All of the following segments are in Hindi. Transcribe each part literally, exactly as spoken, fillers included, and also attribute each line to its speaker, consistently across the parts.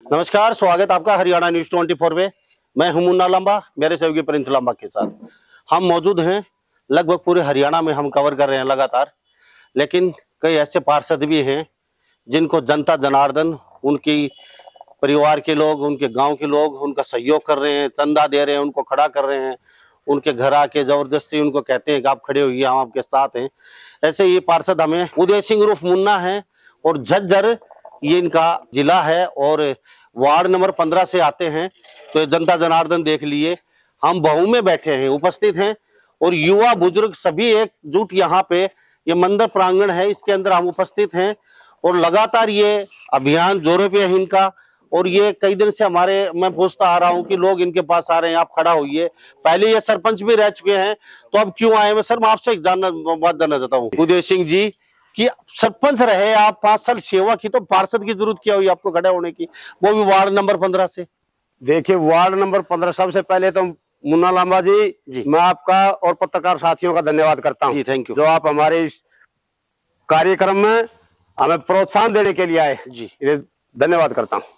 Speaker 1: नमस्कार, स्वागत आपका हरियाणा न्यूज चौबीस में। मैं हूं मुन्ना लांबा, मेरे सहयोगी प्रिंस लांबा के साथ हम मौजूद हैं। लगभग पूरे हरियाणा में हम कवर कर रहे हैं लगातार, लेकिन कई ऐसे पार्षद भी हैं जिनको जनता जनार्दन, उनकी परिवार के लोग, उनके गांव के लोग उनका सहयोग कर रहे हैं, चंदा दे रहे हैं, उनको खड़ा कर रहे हैं, उनके घर आके जबरदस्ती उनको कहते हैं कि आप खड़े होइए, हम आपके साथ हैं। ऐसे ये पार्षद हमें उदय सिंह उर्फ मुन्ना है और झज्जर ये इनका जिला है और वार्ड नंबर पंद्रह से आते हैं। तो जनता जनार्दन देख लिए, हम बहु में बैठे हैं, उपस्थित हैं और युवा बुजुर्ग सभी एकजुट यहाँ पे, ये मंदिर प्रांगण है, इसके अंदर हम उपस्थित हैं और लगातार ये अभियान जोरों पे है इनका। और ये कई दिन से हमारे, मैं पूछता आ रहा हूँ कि लोग इनके पास आ रहे हैं, आप खड़ा होइए। पहले ये सरपंच भी रह चुके हैं, तो अब क्यों आए? मैं सर मैं आपसे एक जानना बात जानना चाहता हूँ उदय सिंह जी कि सरपंच रहे आप, पांच साल सेवा की, तो पार्षद की जरूरत क्या हुई आपको खड़े होने की, वो भी वार्ड नंबर पंद्रह से?
Speaker 2: देखिए, वार्ड नंबर पंद्रह, सबसे पहले तो मुन्ना लांबा जी, जी मैं आपका और पत्रकार साथियों का धन्यवाद करता हूं।
Speaker 1: जी थैंक यू,
Speaker 2: जो आप हमारे इस कार्यक्रम में हमें प्रोत्साहन देने के लिए आए,
Speaker 1: जी
Speaker 2: धन्यवाद करता हूं।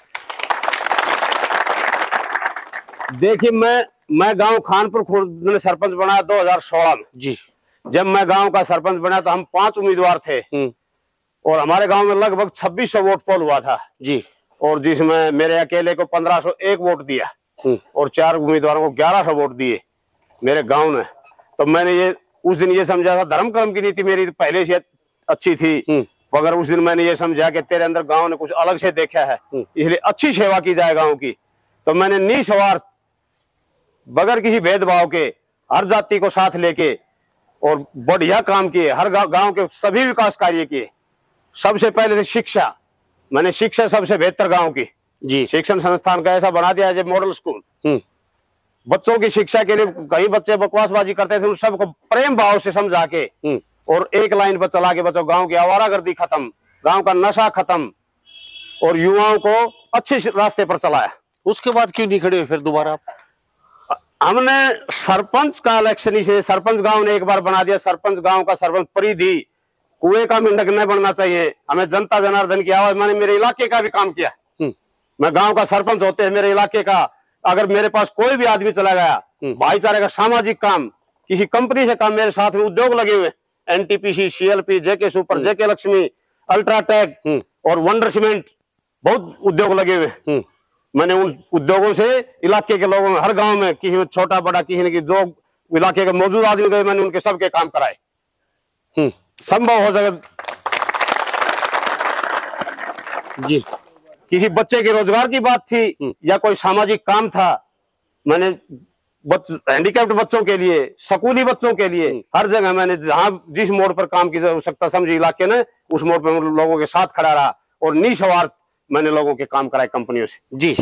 Speaker 2: देखिए, मैं मैं गांव खानपुर खुर्द में सरपंच बना दो हजार सोलह में।
Speaker 1: जी,
Speaker 2: जब मैं गांव का सरपंच बना तो हम पांच उम्मीदवार थे और हमारे गांव में लगभग छब्बीस सौ वोट पोल हुआ था
Speaker 1: जी,
Speaker 2: और जिसमें मेरे अकेले को पंद्रह सौ एक वोट दिया और चार उम्मीदवारों को ग्यारह सौ वोट दिए मेरे गांव में। तो मैंने ये उस दिन ये समझा था, धर्म कर्म की नीति मेरी पहले से अच्छी थी, मगर उस दिन मैंने ये समझा कि तेरे अंदर गांव ने कुछ अलग से देखा है, इसलिए अच्छी सेवा की जाए गांव की। तो मैंने निस्वार्थ, बगैर किसी भेदभाव के, हर जाति को साथ लेके और बढ़िया काम किए, हर गांव के सभी विकास कार्य किए। सबसे पहले तो शिक्षा, मैंने शिक्षा सबसे बेहतर गांव की
Speaker 1: जी
Speaker 2: शिक्षण संस्थान का ऐसा बना दिया है मॉडल स्कूल। बच्चों की शिक्षा के लिए कई बच्चे बकवासबाजी करते थे, उन सबको प्रेम भाव से समझा के और एक लाइन पर चला के बच्चों, गांव की आवारागर्दी खत्म, गांव का नशा खत्म और युवाओं को अच्छे रास्ते पर चलाया।
Speaker 1: उसके बाद क्यों नहीं खड़े हुए फिर दोबारा आप?
Speaker 2: हमने सरपंच का इलेक्शन ही से, सरपंच गांव ने एक बार बना दिया, सरपंच गांव का सरपंच परिधि, कुएं का मेंढक नहीं बनना चाहिए, हमें जनता जनार्दन की आवाज। मैंने मेरे इलाके का भी काम किया, मैं गांव का सरपंच होते हैं मेरे इलाके का, अगर मेरे पास कोई भी आदमी चला गया, भाईचारे का सामाजिक काम, किसी कंपनी से काम, मेरे साथ में उद्योग लगे हुए, NTPC, CLP, JK super, JK Lakshmi, UltraTech और वंडर सीमेंट, बहुत उद्योग लगे हुए। मैंने उन उद्योगों से इलाके के लोगों में, हर गांव में, किसी में छोटा बड़ा, किसी ने जो इलाके के मौजूद आदमी गए, मैंने उनके सबके काम कराए, संभव हो सके।
Speaker 1: जी,
Speaker 2: किसी बच्चे के रोजगार की बात थी या कोई सामाजिक काम था, मैंने हैंडीकैप्ड बच्चों के लिए, स्कूली बच्चों के लिए, हर जगह मैंने जहां जिस मोड़ पर काम की आवश्यकता समझी इलाके ने, उस मोड़ पर लोगों के साथ खड़ा रहा और निस्वार्थ मैंने लोगों के काम कराए कंपनियों से।
Speaker 1: जी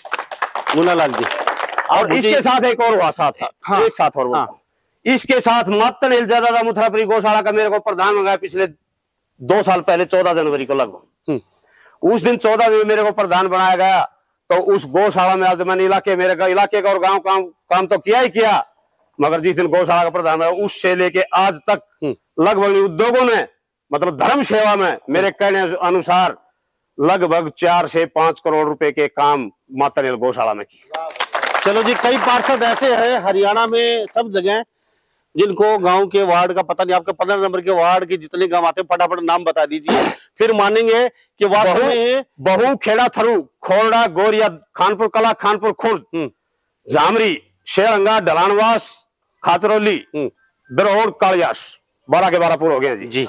Speaker 1: मुन्ना लाल जी,
Speaker 2: और इसके साथ एक और हुआ साथ, हाँ, एक साथ और हाँ। इसके साथ मातन हिलजादा मुथरापुरी गौशाला का मेरे को प्रधान मंगाया पिछले दो साल पहले, चौदह जनवरी को लगभग। उस दिन चौदह जनवरी मेरे को प्रधान बनाया गया। तो उस गौशाला में आज मैंने इलाके मेरे इलाके का और गांव काम काम तो किया ही किया, मगर जिस दिन गौशाला का प्रधान बनाया उससे लेके आज तक लगभग उद्योगों ने, मतलब धर्म सेवा में, मेरे कहने अनुसार लगभग चार से पांच करोड़ रुपए के काम मातन गौशाला में किए।
Speaker 1: चलो जी, कई पार्षद ऐसे हैं हरियाणा में, सब जगह, जिनको गांव के वार्ड का पता नहीं। आपके पंद्रह नंबर के वार्ड के जितने गांव आते हैं फटाफट नाम बता दीजिए, फिर मानेंगे कि वास्तव में
Speaker 2: बहु, खेड़ा थरू, खोरडा, गोरिया, खानपुर कला, खानपुर खुर्द, जामरी, शेरंगा, ढलानवास, खाचरौली, बिरहोर, कालियास, बारह के बारह पूरे हो गए जी।
Speaker 1: जी,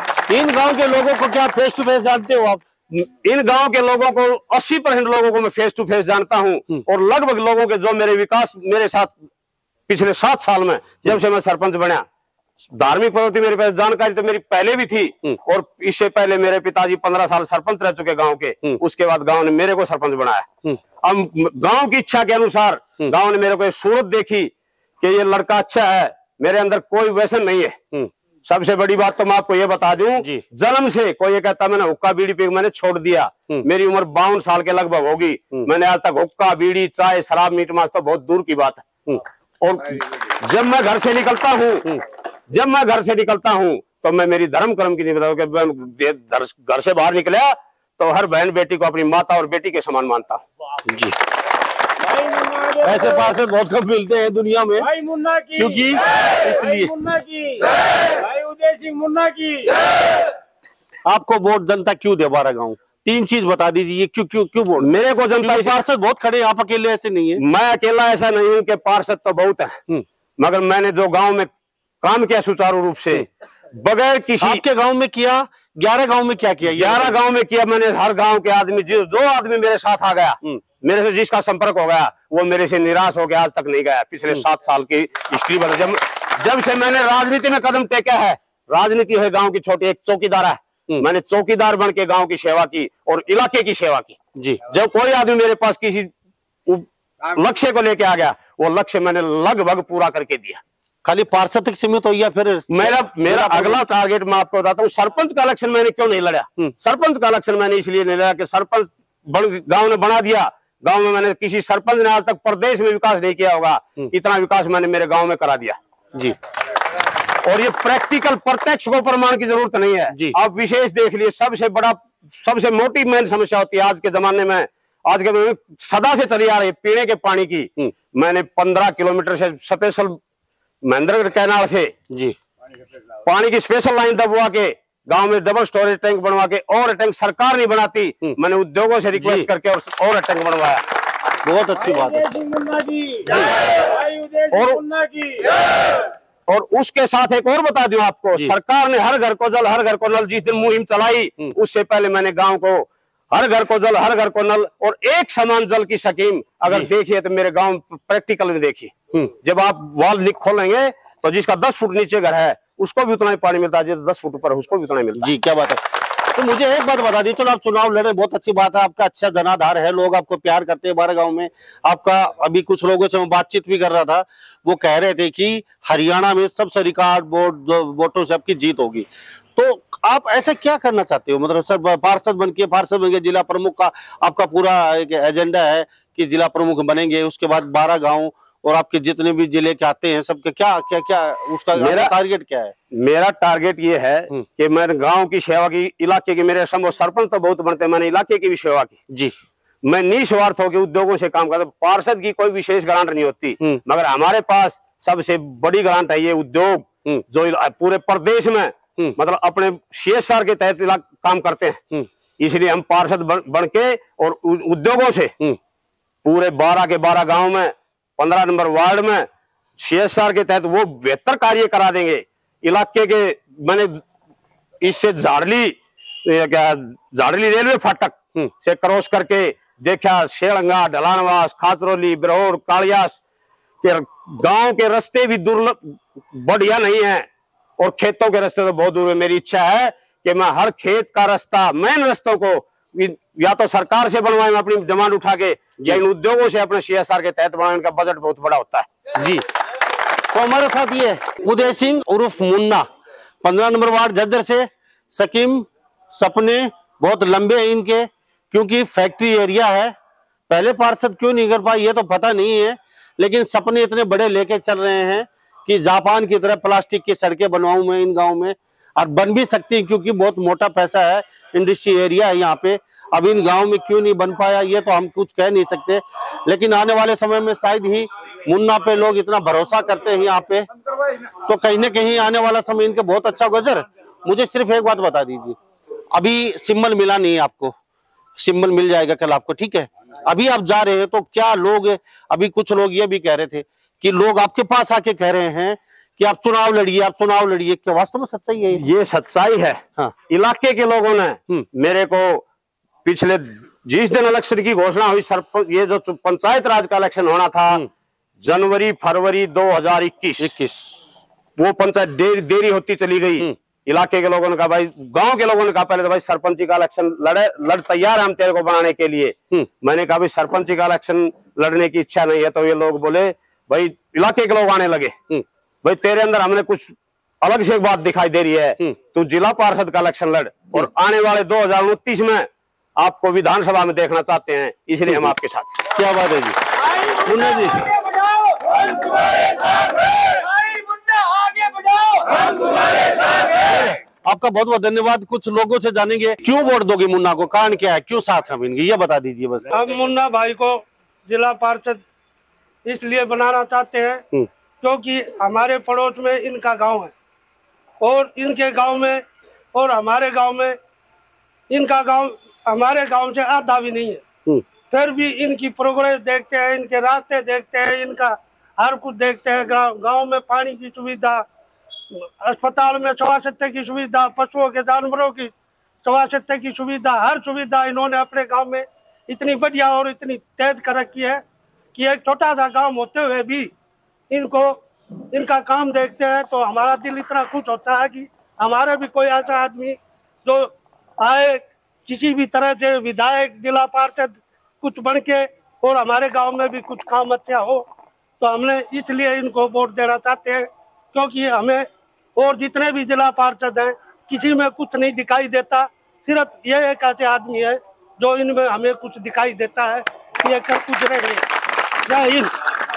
Speaker 1: इन गांव के लोगों को क्या फेस टू फेस जानते हो आप?
Speaker 2: इन गांव के लोगों को, अस्सी परसेंट लोगों को मैं फेस टू फेस जानता हूं और लगभग लोगों के जो मेरे विकास मेरे साथ पिछले सात साल में, जब से मैं सरपंच बना, धार्मिक प्रवृत्ति मेरे पास जानकारी तो मेरी पहले भी थी और इससे पहले मेरे पिताजी पंद्रह साल सरपंच रह चुके गांव के, उसके बाद गांव ने मेरे को सरपंच बनाया। अब गांव की इच्छा के अनुसार गांव ने मेरे को सूरत देखी कि ये लड़का अच्छा है, मेरे अंदर कोई व्यसन नहीं है। सबसे बड़ी बात तो मैं आपको ये बता दूं, जन्म से कोई ये कहता मैंने हुक्का बीड़ी पी मैंने छोड़ दिया, मेरी उम्र बावन साल के लगभग होगी, मैंने आज तक हुक्का बीड़ी चाय शराब मीट मांस तो बहुत दूर की बात है। और जब मैं घर से निकलता हूँ जब मैं घर से निकलता हूँ तो मैं मेरी धर्म कर्म की नहीं बताऊँ कि घर से बाहर निकला तो हर बहन बेटी को अपनी माता और बेटी के समान मानता हूँ जी।
Speaker 1: ऐसे पार्षद बहुत कम मिलते हैं दुनिया में
Speaker 3: भाई मुन्ना की,
Speaker 1: क्योंकि इसलिए
Speaker 3: मुन्ना की, भाई उदय सिंह मुन्ना की।
Speaker 1: आपको वोट जनता क्यों दे बारह गाँव? तीन चीज बता दीजिए, क्यों क्यों क्यों वोट?
Speaker 2: मेरे को जनता
Speaker 1: पार्षद बहुत खड़े, आप अकेले ऐसे नहीं है।
Speaker 2: मैं अकेला ऐसा नहीं हूँ कि पार्षद तो बहुत है, मगर मैंने जो गांव में काम किया सुचारू रूप से बगैर किसी।
Speaker 1: आपके गांव में किया? ग्यारह गांव में क्या किया?
Speaker 2: ग्यारह गांव में किया मैंने। हर गांव के आदमी, जो जो आदमी मेरे साथ आ गया, मेरे से जिसका संपर्क हो गया, वो मेरे से निराश हो गया, आज तक नहीं गया। पिछले सात साल की हिस्ट्री बता, जब जब से मैंने राजनीति में कदम टेका है, राजनीति है गांव की छोटी एक चौकीदार है, मैंने चौकीदार बन के गांव की सेवा की और इलाके की सेवा की जी। जब कोई आदमी मेरे पास किसी लक्ष्य को लेके आ गया, वो लक्ष्य मैंने लगभग पूरा करके दिया।
Speaker 1: खाली पार्षद तक सीमित हो या फिर
Speaker 2: मेरा मेरा अगला टारगेट मैं आपको बताता हूँ। सरपंच का इलेक्शन मैंने क्यों नहीं लड़ा? सरपंच का इलेक्शन मैंने इसलिए नहीं लड़ा कि सरपंच गांव ने बना दिया। गांव में मैंने किसी सरपंच ने आज तक प्रदेश में विकास नहीं किया होगा, इतना विकास मैंने मेरे गांव में करा दिया जी। और ये प्रैक्टिकल प्रत्यक्ष को प्रमाण की जरूरत नहीं है जी। आप विशेष देख लिए, सबसे बड़ा सबसे मोटी मेन समस्या होती है आज के जमाने में, आज के सदा से चली आ रही पीने के पानी की। मैंने पंद्रह किलोमीटर से स्पेशल महेंद्रगढ़ कैनाल से जी पानी की स्पेशल लाइन दबवा के गांव में डबल स्टोरेज टैंक बनवा के, और टैंक सरकार नहीं बनाती, मैंने उद्योगों से रिक्वेस्ट करके और, और टैंक बनवाया।
Speaker 1: बहुत अच्छी बात है।
Speaker 2: और और उसके साथ एक और बता दूं आपको, सरकार ने हर घर को जल हर घर को नल जिस दिन मुहिम चलाई, उससे पहले मैंने गांव को हर घर को जल हर घर को नल और एक समान जल की स्कीम अगर देखिए तो मेरे गांव प्रैक्टिकल में देखिए। जब आप वॉल खोलेंगे तो जिसका दस फुट नीचे घर है उसको भी उतना ही पानी मिलता है, जो दस फुट ऊपर है उसको भी उतना ही मिलता है जी। क्या बात है।
Speaker 1: तो मुझे एक बात बता दी, चलो आप चुनाव लड़े, बहुत अच्छी बात है, आपका अच्छा जनाधार है, लोग आपको प्यार करते हैं बारह गांव में। आपका अभी कुछ लोगों से मैं बातचीत भी कर रहा था, वो कह रहे थे कि हरियाणा में सबसे रिकॉर्ड वोट वोटों से आपकी जीत होगी। तो आप ऐसा क्या करना चाहते हो? मतलब सर पार्षद बन के पार्षद बन के जिला प्रमुख का आपका पूरा एक एजेंडा है कि जिला प्रमुख बनेंगे, उसके बाद बारह गाँव और आपके जितने भी जिले के आते हैं सबके क्या क्या क्या उसका मेरा टारगेट क्या है?
Speaker 2: मेरा टारगेट ये है कि मैं गांव की सेवा की, इलाके की, मेरे संभव सरपंच तो बहुत बनते हैं, मैंने इलाके की भी सेवा की जी। मैं निस्वार्थ होकर उद्योगों से काम करता। पार्षद की कोई विशेष ग्रांट नहीं होती, मगर हमारे पास सबसे बड़ी ग्रांट है ये उद्योग, जो पूरे प्रदेश में मतलब अपने सी एस आर के तहत काम करते हैं। इसलिए हम पार्षद बन के और उद्योगों से पूरे बारह के बारह गाँव में, पंद्रह नंबर वार्ड में सी एस आर के तहत वो बेहतर कार्य करा देंगे। इलाके के मैंने इससे झाड़ली क्या झाड़ली रेलवे फाटक से क्रॉस करके देखा, शेड़ंगा, ढलानवास, खाचरोली, बिरहोर, कालियास के गांव के रास्ते भी दुर्लभ बढ़िया नहीं है और खेतों के रास्ते तो बहुत दूर है। मेरी इच्छा है कि मैं हर खेत का रास्ता, मेन रास्तों को या तो सरकार से बनवाएं अपनी डिमांड उठा के, या इन उद्योगों से अपने सी एस आर के तहत बनाने। इनका बजट बहुत बड़ा होता है
Speaker 1: जी। तो हमारे साथ ये उदय सिंह उर्फ मुन्ना, पंद्रह नंबर वार्ड झज्जर से। स्कीम सपने बहुत लंबे हैं इनके, क्योंकि फैक्ट्री एरिया है। पहले पार्षद क्यों नहीं कर पाए ये तो पता नहीं है, लेकिन सपने इतने बड़े लेके चल रहे हैं कि जापान की तरह प्लास्टिक की सड़कें बनवाऊं मैं इन गाँव में, और बन भी सकती है क्योंकि बहुत मोटा पैसा है, इंडस्ट्री एरिया है यहाँ पे। अब इन गांव में क्यों नहीं बन पाया ये तो हम कुछ कह नहीं सकते, लेकिन आने वाले समय में शायद ही मुन्ना पे लोग इतना भरोसा करते हैं यहाँ पे, तो कहीं ना कहीं आने वाला समय इनके बहुत अच्छा गुजर। मुझे सिर्फ एक बात बता दीजिए, अभी सिंबल मिला नहीं आपको, सिंबल मिल जाएगा कल आपको, ठीक है? अभी आप जा रहे हैं तो क्या लोग, अभी कुछ लोग ये भी कह रहे थे कि लोग आपके पास आके कह रहे हैं कि आप चुनाव लड़िए, आप चुनाव लड़िए, क्या वास्तव में सच्चाई है?
Speaker 2: ये सच्चाई है। हाँ। इलाके के लोगों ने मेरे को पिछले जिस दिन इलेक्शन की घोषणा हुई, सरपंच ये जो पंचायत राज का इलेक्शन होना था जनवरी फरवरी दो हजार इक्कीस इक्कीस, वो पंचायत देरी देरी होती चली गई। इलाके के लोगों ने कहा, भाई गांव के लोगों ने कहा पहले तो भाई सरपंची का इलेक्शन लड़े लड़ तैयार है हम तेरे को बनाने के लिए। मैंने कहा भाई सरपंची का इलेक्शन लड़ने की इच्छा नहीं है, तो ये लोग बोले, भाई इलाके के लोग आने लगे, भाई तेरे अंदर हमने कुछ अलग से एक बात दिखाई दे रही है, तू जिला पार्षद का इलेक्शन लड़ और आने वाले दो हजार उनतीस में आपको विधानसभा में देखना चाहते हैं, इसलिए हम आपके साथ।
Speaker 1: क्या बात है जी मुन्ना जी, आपका बहुत बहुत धन्यवाद। कुछ लोगों से जानेंगे क्यों वोट दोगे मुन्ना को, कारण क्या है, क्यों साथ हम इनके, ये बता दीजिए बस।
Speaker 4: हम मुन्ना भाई को जिला पार्षद इसलिए बनाना चाहते हैं क्योंकि हमारे पड़ोस में इनका गांव है और इनके गांव में और हमारे गांव में, इनका गांव हमारे गांव से आधा भी नहीं है, फिर भी इनकी प्रोग्रेस देखते हैं, इनके रास्ते देखते हैं, इनका हर कुछ देखते हैं। गांव में पानी की सुविधा, अस्पताल में स्वास्थ्य की सुविधा, पशुओं के जानवरों की स्वास्थ्य की सुविधा, हर सुविधा इन्होंने अपने गांव में इतनी बढ़िया और इतनी तेज कर रखी है कि एक छोटा सा गांव होते हुए भी इनको इनका काम देखते हैं तो हमारा दिल इतना खुश होता है कि हमारे भी कोई ऐसा आदमी जो आए किसी भी तरह से विधायक, जिला पार्षद कुछ बन के और हमारे गांव में भी कुछ काम अच्छा हो, तो हमने इसलिए इनको वोट देना चाहते हैं क्योंकि हमें और जितने भी जिला पार्षद हैं किसी में कुछ नहीं दिखाई देता, सिर्फ ये एक ऐसे आदमी है जो इनमें हमें कुछ दिखाई देता है कि ये कर कुछ रहे। जय हिंद।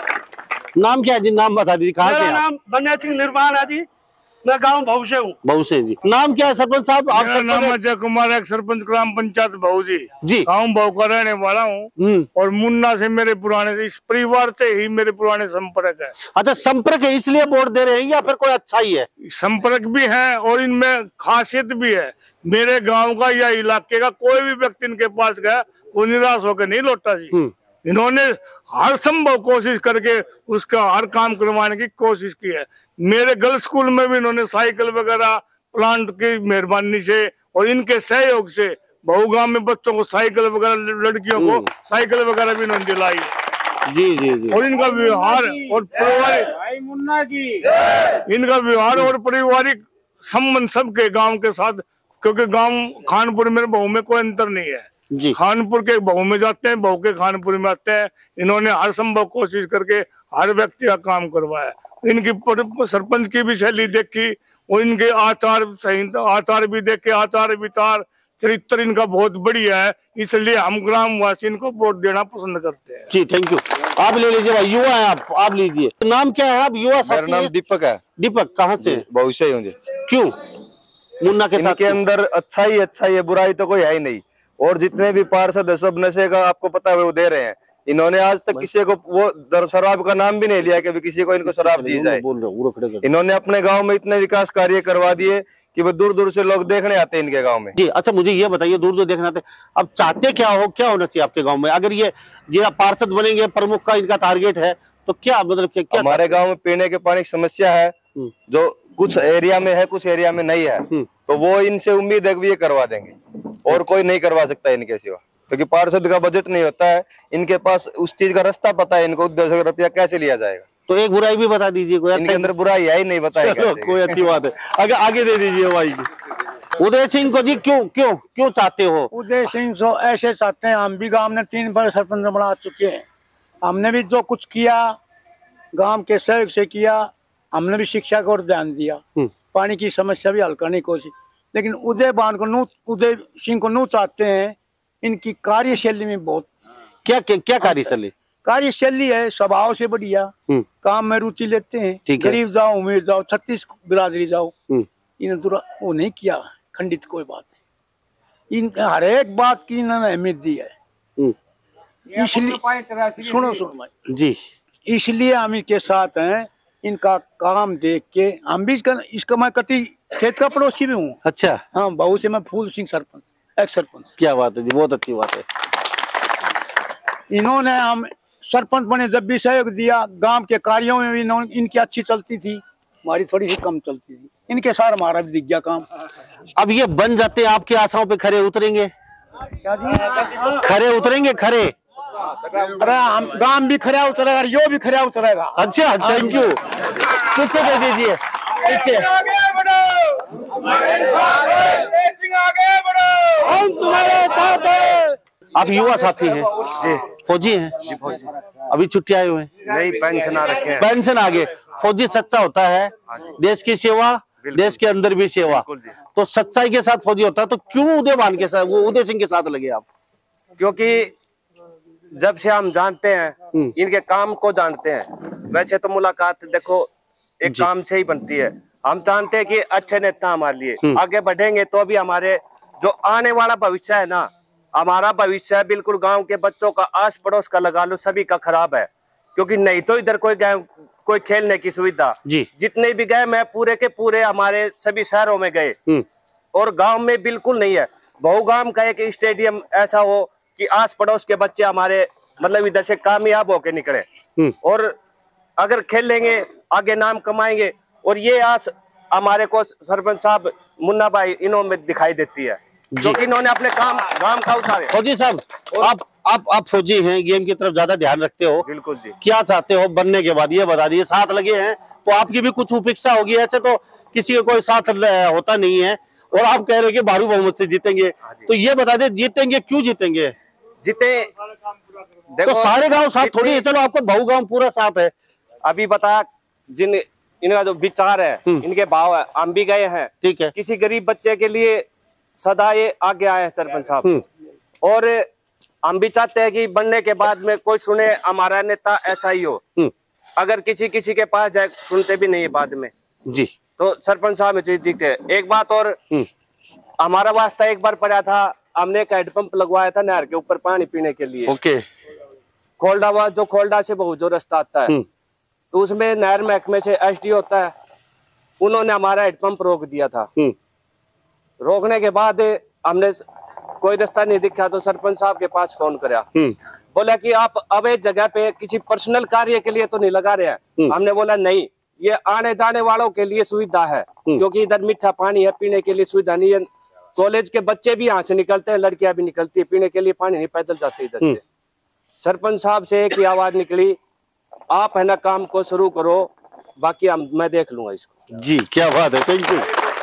Speaker 1: नाम क्या है जी, नाम बता दीजिए, कहाँ
Speaker 4: मेरा
Speaker 1: से?
Speaker 4: नाम बन्या सिंह निर्वाण है जी, मैं गांव भाऊ से हूँ।
Speaker 1: भाऊ से जी। नाम क्या है सरपंच साहब? आप
Speaker 5: मेरा नाम अजय कुमार, एक सरपंच ग्राम पंचायत भाऊ जी
Speaker 1: जी,
Speaker 5: गाँव भाऊ का रहने वाला हूँ और मुन्ना से मेरे पुराने, इस परिवार से ही मेरे पुराने संपर्क है।
Speaker 1: अच्छा, संपर्क है इसलिए वोट दे रहे हैं या फिर कोई अच्छा ही है?
Speaker 5: संपर्क भी है और इनमें खासियत भी है। मेरे गांव का या इलाके का कोई भी व्यक्ति इनके पास गया वो निराश होकर नहीं लौटा जी। इन्होंने हर संभव कोशिश करके उसका हर काम करवाने की कोशिश की है। मेरे गर्ल्स स्कूल में भी इन्होंने साइकिल वगैरह प्लांट की मेहरबानी से और इनके सहयोग से बहु गांव में बच्चों को साइकिल वगैरह, लड़कियों को साइकिल वगैरह भी इन्होंने दिलाई है।
Speaker 1: जी जी जी।
Speaker 5: और इनका व्यवहार और पारिवारिक
Speaker 3: भाई मुन्ना की
Speaker 5: इनका व्यवहार और पारिवारिक संबंध सबके गांव के साथ, क्योंकि गांव खानपुर में बहू में कोई अंतर नहीं है
Speaker 1: जी।
Speaker 5: खानपुर के बहू में जाते हैं, बहू के खानपुर में आते हैं। इन्होंने हर संभव कोशिश करके हर व्यक्ति का काम करवाया। इनकी सरपंच की भी शैली देखी और इनके आचार संहिता, आचार भी देखे, आचार विचार चरित्र इनका बहुत बढ़िया है, इसलिए हम ग्रामवासी इनको वोट देना पसंद करते हैं।
Speaker 1: जी थैंक यू। आप ले लीजिए भाई, युवा है आप, आप लीजिए। नाम क्या है आप? युवा साथी?
Speaker 6: मेरा नाम दीपक है।
Speaker 1: दीपक, कहाँ से?
Speaker 6: बहुत से ही
Speaker 1: क्यों मुन्ना के साथ?
Speaker 6: इनके अंदर अच्छा ही अच्छा ही है, बुराई तो कोई है ही नहीं। और जितने भी पार्षद है सब नशे का आपको पता है वो दे रहे हैं। इन्होंने आज तक किसी को वो शराब का नाम भी नहीं लिया कि किसी को इनको शराब दी जाए। इन्होंने अपने गांव में इतने विकास कार्य करवा दिए कि वो दूर दूर से लोग देखने आते हैं इनके गांव में। जी
Speaker 1: अच्छा, मुझे ये बताइए, दूर दूर देखने आते, अब चाहते क्या हो, क्या होना चाहिए आपके गांव में? अगर ये जिला पार्षद बनेंगे, प्रमुख का इनका टारगेट है, तो क्या मतलब क्या, क्या
Speaker 6: हमारे गाँव में पीने के पानी की समस्या है जो कुछ एरिया में है, कुछ एरिया में नहीं है, तो वो इनसे उम्मीद है कि ये करवा देंगे और कोई नहीं करवा सकता इनके सिवा, क्योंकि पार्षद का बजट नहीं होता है इनके पास, उस चीज का रास्ता पता है इनको, दस हजार रुपया कैसे लिया जाएगा।
Speaker 1: तो एक बुराई भी बता दीजिए कोई?
Speaker 6: इनके अंदर बुराई है ही नहीं, बताएगा
Speaker 1: कोई अच्छी बात है, आगे आगे दे दीजिए भाई। उदय सिंह को जी क्यों क्यों क्यों चाहते हो?
Speaker 7: उदय सिंह को ऐसे चाहते हैं, हम भी गांव में तीन बार सरपंच बना चुके हैं, हमने भी जो कुछ किया गांव के सहयोग से किया, हमने भी शिक्षा को ध्यान दिया, पानी की समस्या भी हल करने की कोशिश। लेकिन उदय बान को नू उदय सिंह को नू चाहते हैं, इनकी कार्यशैली में बहुत
Speaker 1: क्या क्या, क्या कार्यशैली
Speaker 7: कार्यशैली है, स्वभाव से बढ़िया, काम में रुचि लेते हैं। गरीब जाओ अमीर जाओ, छत्तीस बिरादरी जाओ, इन्हें वो नहीं किया खंडित कोई बात नहीं, इन हर एक बात की इन्होंने अहमियत दी है। इसलिए सुनो सुनो भाई
Speaker 1: जी,
Speaker 7: इसलिए हम इनके साथ हैं। इनका काम देख के हम भी इसका, इसका मैं कति खेत का पड़ोसी भी हूँ।
Speaker 1: अच्छा
Speaker 7: हाँ, बहू से मैं फूल सिंह सरपंच, एक्स सरपंच।
Speaker 1: क्या बात है जी, बहुत अच्छी बात है।
Speaker 7: इन्होंने हम सरपंच बने जब भी सहयोग दिया, गांव के कार्यों में भी इन्होंने इनकी अच्छी चलती थी, हमारी थोड़ी सी कम चलती थी, इनके साथ हमारा भी दिख गया काम।
Speaker 1: अब ये बन जाते, आपकी आशाओं पे खरे उतरेंगे? खरे उतरेंगे? खरे
Speaker 7: अरे हम गांव भी खरा उतरेगा, यो भी खरा उतरेगा।
Speaker 1: अच्छा थैंक यू। पीछे दे दीजिए, पीछे। हम तुम्हारे साथ हैं। आप युवा साथी हैं जी, फौजी हैं जी? फौजी। अभी छुट्टी आए हुए हैं?
Speaker 6: नहीं, पेंशन आ रखे हैं।
Speaker 1: पेंशन आ गए। फौजी सच्चा होता है, देश की सेवा, देश के अंदर भी सेवा, तो सच्चाई के साथ फौजी होता है। तो क्यों उदयमान के साथ, वो उदय सिंह के साथ लगे आप?
Speaker 8: क्योंकि जब से हम जानते हैं, इनके काम को जानते हैं। वैसे तो मुलाकात देखो एक काम से ही बनती है, हम जानते हैं कि अच्छे नेता हमारे लिए आगे बढ़ेंगे तो भी हमारे जो आने वाला भविष्य है ना, हमारा भविष्य बिल्कुल गांव के बच्चों का, आस पड़ोस का लगा लो, सभी का खराब है। क्योंकि नहीं तो इधर कोई गए, कोई खेलने की सुविधा, जितने भी गए मैं पूरे के पूरे हमारे सभी शहरों में गए और गांव में बिल्कुल नहीं है। बहु गांव का एक स्टेडियम ऐसा हो कि आस पड़ोस के बच्चे हमारे मतलब इधर से कामयाब होके निकले और अगर खेलेंगे आगे नाम कमाएंगे। और ये आस हमारे को सरपंच साहब मुन्ना भाई इन्हों में दिखाई देती है, क्योंकि इन्होंने अपने काम गांव का उठाए।
Speaker 1: फौजी साहब, आप आप आप फौजी हैं, गेम की तरफ ज्यादा ध्यान रखते हो।
Speaker 8: बिल्कुल जी।
Speaker 1: क्या चाहते हो बनने के बाद, ये बता दीजिए। साथ लगे हैं तो आपकी भी कुछ उपेक्षा होगी, ऐसे तो किसी का कोई साथ होता नहीं है और आप कह रहे हैं कि भारी बहुमत से जीतेंगे, तो ये बता दे जीतेंगे, क्यों जीतेंगे?
Speaker 8: जीते
Speaker 1: देखो, तो सारे गांव साथ थोड़ी है, चलो आपको बहु गांव पूरा साथ है।
Speaker 8: अभी बता, जिन इनका जो विचार है, इनके भाव है, हम भी गए हैं, ठीक है। किसी गरीब बच्चे के लिए सदा ये आगे आए हैं सरपंच साहब, और हम भी चाहते हैं कि बनने के बाद में कोई सुने हमारा नेता ऐसा ही हो। अगर किसी किसी के पास जाए सुनते भी नहीं है बाद में जी, तो सरपंच साहब में चीज दिखते हैं। एक बात और, हमारा वास्ता एक बार पड़ा था, हमने एक हैंडपंप लगवाया था नहर के ऊपर पानी पीने के लिए। ओके। खोलडा, जो खोलडा से बहुत जो रास्ता आता है, तो उसमें नहर महकमे से एसडी होता है, उन्होंने हमारा हैंडपंप रोक दिया था। रोकने के बाद हमने कोई रास्ता नहीं दिखा तो सरपंच साहब के पास फोन कराया, बोला कि आप अब एक जगह पे किसी पर्सनल कार्य के लिए तो नहीं लगा रहे हैं। हमने बोला नहीं, ये आने जाने वालों के लिए सुविधा है, क्योंकि इधर मीठा पानी है, पीने के लिए सुविधा नहीं है। कॉलेज के बच्चे भी यहाँ से निकलते हैं, लड़कियां भी निकलती है, पीने के लिए पानी नहीं, पैदल जाते इधर से। सरपंच साहब से एक ही आवाज निकली, आप है ना काम को शुरू करो, बाकी हम मैं देख लूंगा इसको।
Speaker 1: जी क्या बात है, थैंक यू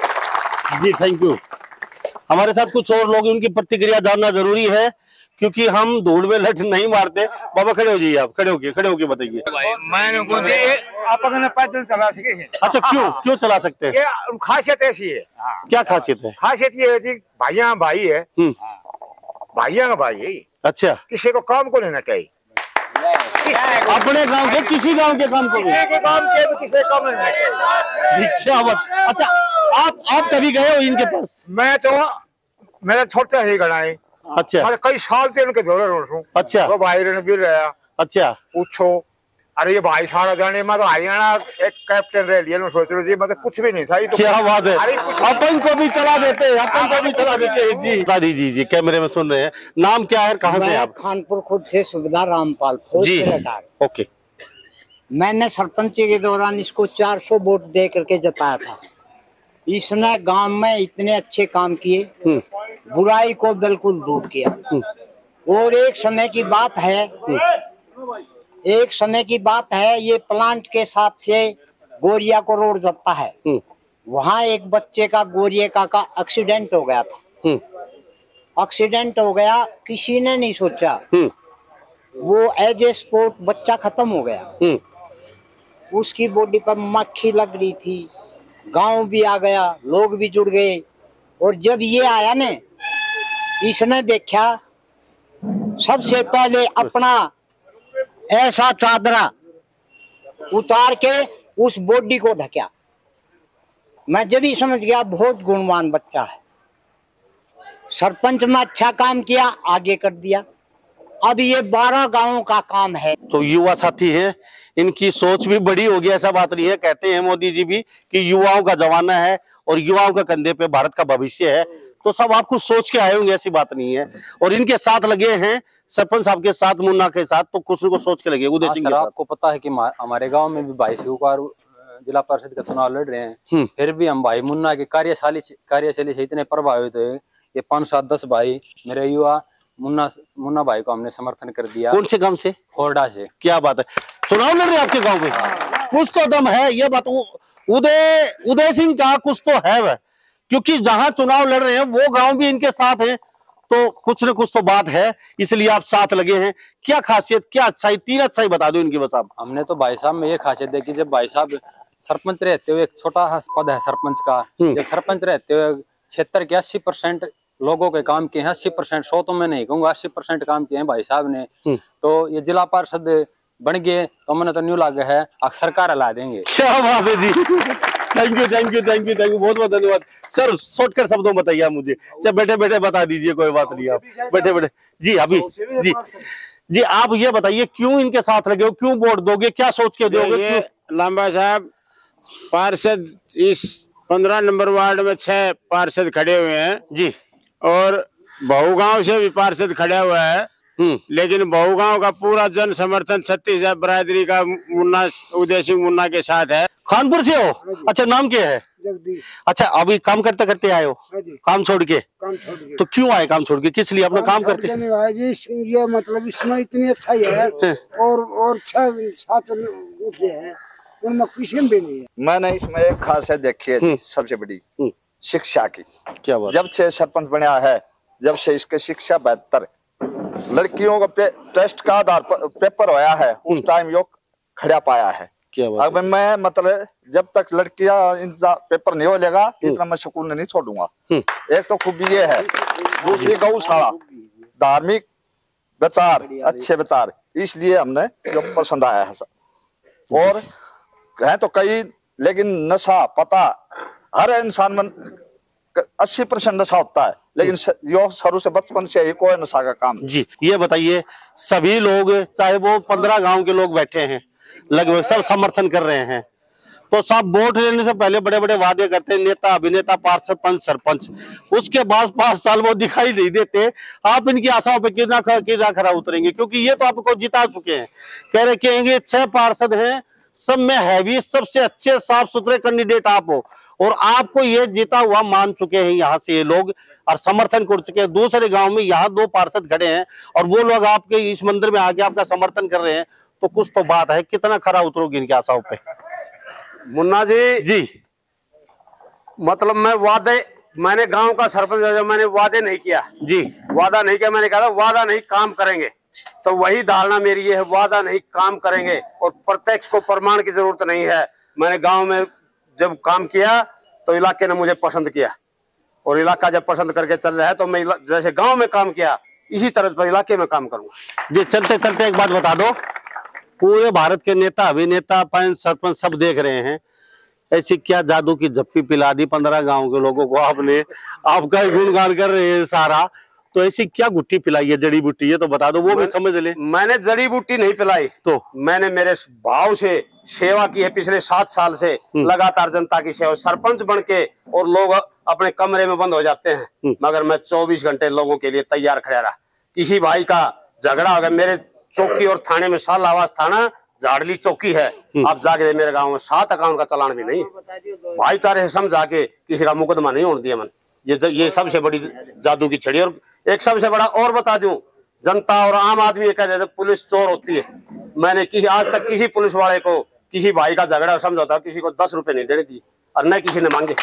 Speaker 1: जी, थैंक यू। हमारे साथ कुछ और लोग, उनकी प्रतिक्रिया जानना जरूरी है, क्योंकि हम धूल में लठ नहीं मारते। बाबा खड़े हो जाइए, आप खड़े होके खड़े होके बताइए।
Speaker 3: मैंने आप अगर पैदल चला सके हैं।
Speaker 1: अच्छा, क्यों क्यों चला सकते हैं?
Speaker 3: ये खासियत ऐसी है।
Speaker 1: क्या खासियत है?
Speaker 3: खासियत ये है कि भाइया भाई है, भाइया का भाई है। अच्छा, किसी को काम को लेना चाहिए,
Speaker 1: अपने गांव के किसी गांव के काम को,
Speaker 3: किसी काम के किसी काम लेना चाहिए।
Speaker 1: क्या बात। अच्छा, आप आप कभी गए हो इनके पास?
Speaker 3: मैं तो मेरा छोटा ही गणा है। अच्छा, मैं कई साल से उनके दौरे रोड हूँ। अच्छा, वो भाई रणबीर रहा। अच्छा, पूछो, अरे ये भाई सारा जाने, मैं तो हरियाणा एक कैप्टन रह लिया, सोच रहे मैं तो कुछ भी नहीं था। तो
Speaker 1: क्या बात है, अपन को भी चला देते हैं, अपन को भी चला देते हैं जी। बता दीजिए जी, कैमरे में सुन रहे हैं। नाम क्या है, कहाँ से आप?
Speaker 9: खानपुर खुद से सुविधा रामपाल जी।
Speaker 1: ओके।
Speaker 9: मैंने सरपंची के दौरान इसको चार सौ वोट दे करके जताया था। इसने गांव में इतने अच्छे काम किए, बुराई को बिल्कुल दूर किया। और एक समय की बात है, एक समय की बात है, ये प्लांट के साथ से गोरिया को रोड जाता है, वहाँ एक बच्चे का गोरिया का, का एक्सीडेंट हो गया था। एक्सीडेंट हो गया, किसी ने नहीं सोचा, वो एज ए स्पोर्ट बच्चा खत्म हो गया। उसकी बॉडी पर मक्खी लग रही थी, गांव भी आ गया, लोग भी जुड़ गए। और जब ये आया ने, इसने देखा, सबसे पहले अपना ऐसा चादरा उतार के उस बॉडी को ढका। मैं जब ही समझ गया बहुत गुणवान बच्चा है। सरपंच में अच्छा काम किया, आगे कर दिया। अब ये बारह गांवों का काम है।
Speaker 1: तो युवा साथी है, इनकी सोच भी बड़ी होगी, ऐसा बात नहीं है। कहते हैं मोदी जी भी कि युवाओं का जमाना है और युवाओं का कंधे पे भारत का भविष्य है। तो सब आप कुछ सोच के आए होंगे, ऐसी बात नहीं है। और इनके साथ लगे हैं, सरपंच साहब के साथ, मुन्ना के साथ, तो कुछ न कुछ सोच के लगे। उदय सिंह,
Speaker 10: आपको पता है कि हमारे गांव में भी भाई शिवकुमार जिला परिषद का चुनाव लड़ रहे हैं, फिर भी हम भाई मुन्ना के कार्यशाली कार्यशैली से इतने प्रभावित हुए। ये पांच सात दस भाई मेरे युवा मुन्ना मुन्ना भाई को हमने समर्थन कर दिया।
Speaker 1: कौन से गांव से? खोरडा
Speaker 10: से।
Speaker 1: क्या बात है, चुनाव लड़ रहे हैं आपके गांव में? कुछ तो दम है, ये बात उदय उदय सिंह का कुछ तो है वह, क्योंकि जहां चुनाव लड़ रहे हैं वो गांव भी इनके साथ है, तो कुछ न कुछ तो बात है, इसलिए आप साथ लगे हैं। क्या खासियत, क्या अच्छाई, तीन अच्छाई बता दो इनकी बस आप।
Speaker 10: हमने तो भाई साहब में ये खासियत देखी, जब भाई साहब सरपंच रहते हुए, एक छोटा पद है सरपंच का, जब सरपंच रहते हुए क्षेत्र के अस्सी परसेंट लोगों के काम किए हैं, अस्सी परसेंट, सौ तो मैं नहीं कहूंगा, अस्सी परसेंट काम किए हैं भाई साहब ने। तो ये जिला पार्षद बन गए तो मैंने तो न्यू लगा है, सरकार हला देंगे।
Speaker 1: क्या बात है जी, thank you thank you thank you thank you बहुत बहुत धन्यवाद सर। शॉर्टकट शब्दों में बताइए मुझे। चल बैठे बैठे बता दीजिए, कोई बात नहीं, आप बैठे बैठे। जी अभी जी जी आप ये बताइए क्यों इनके साथ लगे हो, क्यों वोट दोगे, क्या सोच के दोगे?
Speaker 11: लांबा साहब पार्षद इस पंद्रह नंबर वार्ड में छह पार्षद खड़े हुए हैं जी, और बहु गांव से भी पार्षद खड़ा हुआ है, लेकिन बहु गांव का पूरा जन समर्थन छत्तीसगढ़ बरादरी का मुन्ना उदय सिंह मुन्ना के साथ है।
Speaker 1: खानपुर से हो? अच्छा, नाम क्या है?
Speaker 12: जगदीश।
Speaker 1: अच्छा, अभी काम करते करते आए हो? काम छोड़ के?
Speaker 12: काम छोड़ के।
Speaker 1: तो क्यों आए काम छोड़ के, किस लिए? अपना काम करते
Speaker 12: जी, ये मतलब इसमें इतनी अच्छा ही है और और छह छात्र उठे हैं, उनमें किसी भी नहीं है।
Speaker 13: मैंने इसमें एक खासियत देखी है सबसे बड़ी, शिक्षा की। क्या बात? जब से सरपंच बना है, जब से इसके शिक्षा बेहतर, लड़कियों का टेस्ट का आधार पेपर होया है, उस टाइम योग खड़ा पाया है। क्या बात? अब मैं मतलब जब तक लड़कियां पेपर नहीं हो लेगा इतना मैं सुकून नहीं छोड़ूंगा। एक तो खूबी ये है, दूसरी गौशाला, धार्मिक विचार, अच्छे विचार, इसलिए हमने जो पसंद आया है सब। और है तो कई, लेकिन नशा पता हर इंसान में अस्सी परसेंट नशा होता है, लेकिन यो शुरू से बचपन से ही कोई नशा का काम।
Speaker 1: जी ये बताइए, सभी लोग चाहे वो पंद्रह गांव के लोग बैठे हैं, लगभग सब समर्थन कर रहे हैं, तो सब वोट लेने से पहले बड़े बड़े वादे करते हैं, नेता अभिनेता पार्षद पंच सरपंच, उसके बाद पांच साल वो दिखाई नहीं देते। आप इनकी आशाओं पे कितना कितना खरा उतरेंगे, क्योंकि ये तो आपको जिता चुके हैं। कह रहे कहेंगे छह पार्षद हैं, सब में हैवी सबसे अच्छे साफ सुथरे कैंडिडेट आप हो, और आपको ये जीता हुआ मान चुके हैं यहाँ से ये लोग, और समर्थन कर चुके हैं। दूसरे गांव में यहाँ दो पार्षद खड़े हैं और वो लोग आपके इस मंदिर में आके आपका समर्थन कर रहे हैं, तो कुछ तो बात है। कितना खरा उतरोगे इनकी आशाओं पे?
Speaker 2: मुन्ना जी
Speaker 1: जी
Speaker 2: मतलब मैं वादे, मैंने गांव का सरपंच, मैंने वादे नहीं किया
Speaker 1: जी,
Speaker 2: वादा नहीं किया। मैंने कहा वादा नहीं, काम करेंगे। तो वही धारणा मेरी ये है, वादा नहीं काम करेंगे, और प्रत्यक्ष को प्रमाण की जरूरत नहीं है। मैंने गांव में जब काम किया तो इलाके ने मुझे पसंद किया, और इलाका जब पसंद करके चल रहा है तो मैं जैसे गांव में काम किया इसी तरह पर इलाके में काम करूंगा।
Speaker 1: जी चलते चलते एक बात बता दो, पूरे भारत के नेता अभिनेता पंच सरपंच सब देख रहे हैं, ऐसी क्या जादू की झप्पी पिला दी पंद्रह गांव के लोगों को आपने, आपका गुणगान कर रहे हैं सारा, तो ऐसी क्या गुट्टी पिलाई है, जड़ी बूटी, ये तो बता दो, वो भी समझ ले।
Speaker 2: मैंने जड़ी बूटी नहीं पिलाई, तो मैंने मेरे भाव से सेवा की है पिछले सात साल से, लगातार जनता की सेवा। सरपंच बन के और लोग अपने कमरे में बंद हो जाते हैं, मगर मैं चौबीस घंटे लोगों के लिए तैयार खड़ा रहा। किसी भाई का झगड़ा हो गया, मेरे चौकी और थाने में साल आवाज थाना झाड़ली चौकी है, आप जाके मेरे गांव में सात अकाउंट का चालान भी नहीं है। भाईचारे से समझा के किसी का मुकदमा नहीं होने दिया मैंने। ये ये सबसे बड़ी जादू की छड़ी। और एक सबसे बड़ा और बता दूं, जनता और आम आदमी ये कह देते पुलिस चोर होती है। मैंने किसी आज तक किसी पुलिस वाले को किसी भाई का झगड़ा समझौता किसी को दस रुपए नहीं देने दी, और न किसी ने मांगे।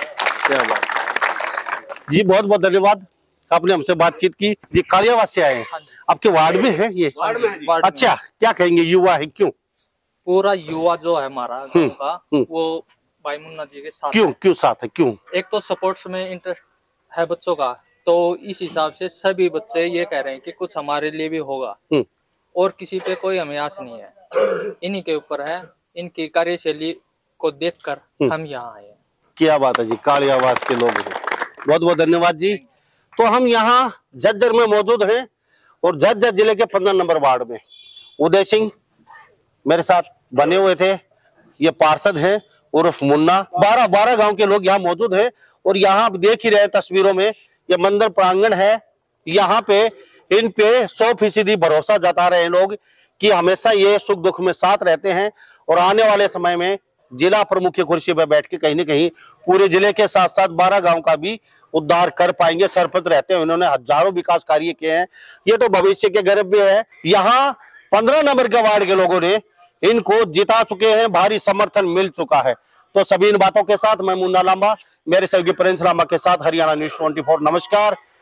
Speaker 1: जी बहुत बहुत धन्यवाद, आपने हमसे बातचीत की। जी कालियावास से आए हैं, आपके वार्ड में है ये?
Speaker 14: वार्ड में है।
Speaker 1: अच्छा, क्या कहेंगे, युवा है, क्यों?
Speaker 14: पूरा युवा जो है हमारा गांव का, वो भाई मुन्ना जी के साथ।
Speaker 1: क्यों क्यों साथ है, क्यों?
Speaker 14: एक तो सपोर्ट्स में इंटरेस्ट है बच्चों का, तो इस हिसाब से सभी बच्चे ये कह रहे हैं कि कुछ हमारे लिए भी होगा, और किसी पे कोई हमें आस नहीं है, इन्हीं के ऊपर है। इनकी कार्यशैली को देखकर हम यहाँ आए।
Speaker 1: क्या बात है जी, कालियावास के लोग हैं, बहुत बहुत धन्यवाद जी। तो हम यहाँ झज्जर में मौजूद हैं, और झज्जर जिले के पंद्रह नंबर वार्ड में उदय सिंह मेरे साथ बने हुए थे, ये पार्षद हैं उर्फ मुन्ना। बारह बारह गांव के लोग यहाँ मौजूद हैं, और यहाँ आप देख ही रहे तस्वीरों में, ये मंदिर प्रांगण है। यहाँ पे इन पे सौ फीसदी भरोसा जता रहे हैं लोग कि हमेशा ये सुख दुख में साथ रहते हैं, और आने वाले समय में जिला प्रमुख की कुर्सी पर बैठ के कहीं न कहीं पूरे जिले के साथ साथ बारह गांव का भी उद्धार कर पाएंगे। सरपंच रहते हैं उन्होंने हजारों विकास कार्य किए हैं, ये तो भविष्य के गर्व भी है। यहाँ पंद्रह नंबर के वार्ड के लोगों ने इनको जिता चुके हैं, भारी समर्थन मिल चुका है। तो सभी इन बातों के साथ मैं मुन्ना लांबा, मेरे सहयोगी प्रिंस लांबा के साथ हरियाणा न्यूज चौबीस नमस्कार।